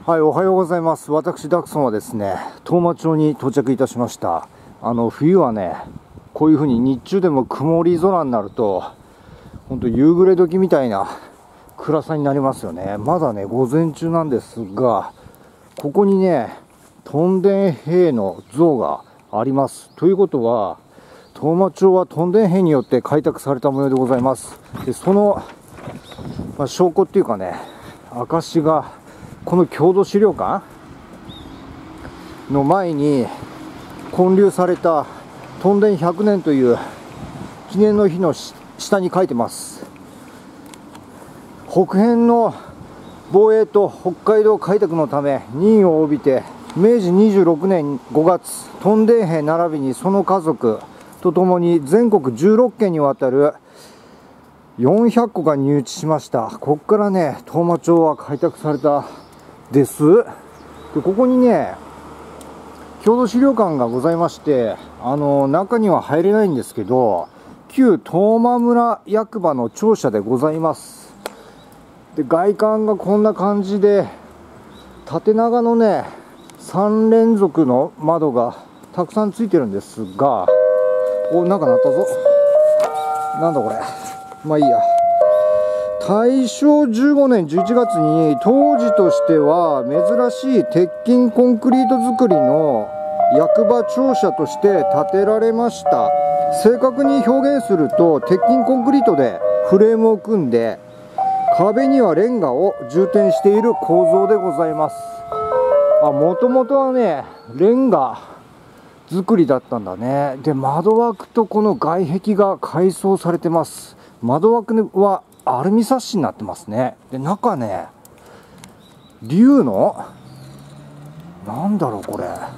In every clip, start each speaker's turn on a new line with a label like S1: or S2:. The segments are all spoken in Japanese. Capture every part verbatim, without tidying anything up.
S1: はい、おはようございます。私、ダクソンはですね、当麻町に到着いたしました。あの、冬はね、こういう風に日中でも曇り空になると、ほんと夕暮れ時みたいな暗さになりますよね。まだね、午前中なんですが、ここにね、屯田兵の像があります。ということは、当麻町は屯田兵によって開拓された模様でございます。で、その、まあ、証拠っていうかね、証が、この郷土資料館の前に建立された屯田ひゃくねんという記念の日の下に書いてます。北辺の防衛と北海道開拓のため任を帯びてめいじにじゅうろくねんごがつ、屯田兵並びにその家族とともに全国じゅうろっけんにわたるよんひゃっこが入地しました。ここからね、当麻町は開拓されたです。で、ここにね、郷土資料館がございまして、あの中には入れないんですけど、旧当麻村役場の庁舎でございます。で、外観がこんな感じで、縦長のねさんれんぞくの窓がたくさんついてるんですが、お、なんか鳴ったぞ。なんだこれ。まあいいや。たいしょうじゅうごねんじゅういちがつに当時としては珍しい鉄筋コンクリート造りの役場庁舎として建てられました。正確に表現すると鉄筋コンクリートでフレームを組んで壁にはレンガを充填している構造でございます。あ、もともとはねレンガ造りだったんだね。で、窓枠とこの外壁が改装されてます。窓枠はアルミサッシになってますね。で、中ね、竜のなんだろうこれ、あ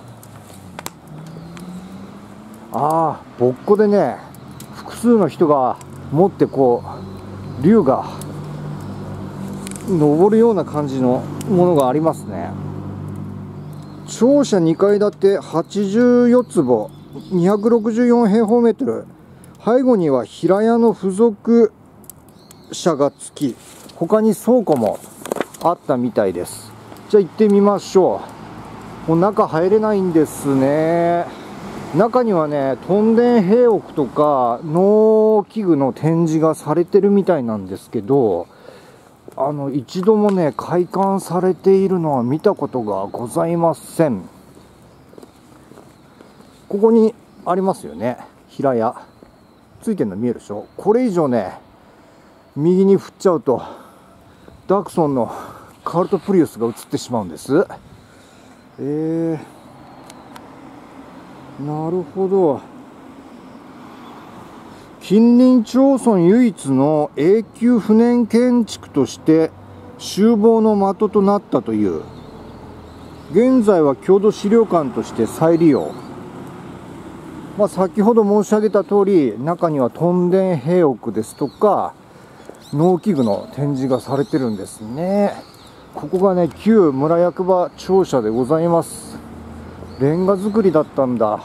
S1: あ、ぼっこでね複数の人が持ってこう竜が登るような感じのものがありますね。庁舎にかい建てはちじゅうよんつぼにひゃくろくじゅうよんへいほうメートル、背後には平屋の付属車が付き、他に倉庫もあったみたいです。じゃあ行ってみましょう。もう中入れないんですね。中にはね屯田兵屋とか農機具の展示がされてるみたいなんですけど、あの一度もね開館されているのは見たことがございません。ここにありますよね、平屋ついてるの見えるでしょ。これ以上ね右に振っちゃうとダクソンのカルトプリウスが映ってしまうんです。えー、なるほど。近隣町村唯一の永久不燃建築として修繕の的となったという。現在は郷土資料館として再利用。まあ、先ほど申し上げた通り、中には屯田兵屋ですとか農機具の展示がされてるんですね。ここがね旧村役場庁舎でございます。レンガ造りだったんだ。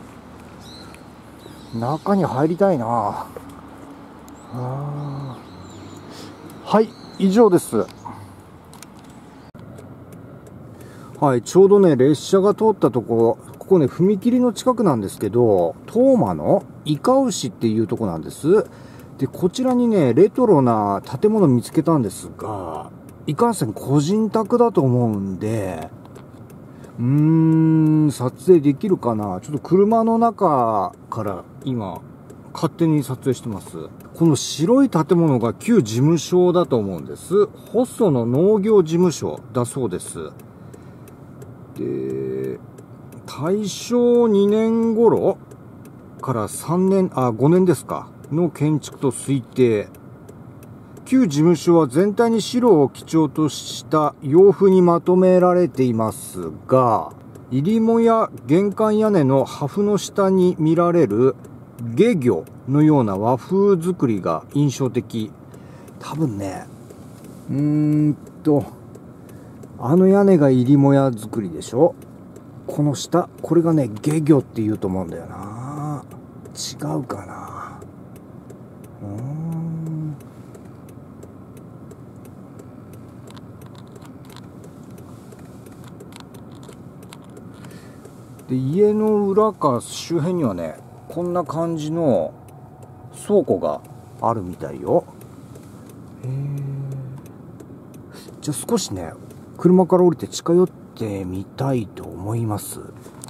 S1: 中に入りたいな。あ、はい、以上です。はい、ちょうどね列車が通ったところ、ここね踏切の近くなんですけど、当麻のイカ牛っていうとこなんです。で、こちらにねレトロな建物見つけたんですが、いかんせん個人宅だと思うんで、うーん撮影できるかな。ちょっと車の中から今勝手に撮影してます。この白い建物が旧事務所だと思うんです。細野農業事務所だそうです。で、たいしょうにねん頃からさんねん、あ、ごねんですかの建築と推定。旧事務所は全体に白を基調とした洋風にまとめられていますが、入り母や玄関屋根の破風の下に見られる下魚のような和風造りが印象的。多分ね、うーんと、あの屋根が入り母屋造りでしょ。この下、これがね、下魚って言うと思うんだよな。違うかな。うーん。 で家の裏か周辺にはねこんな感じの倉庫があるみたいよ。へえ。じゃあ少しね車から降りて近寄ってみたいと思います。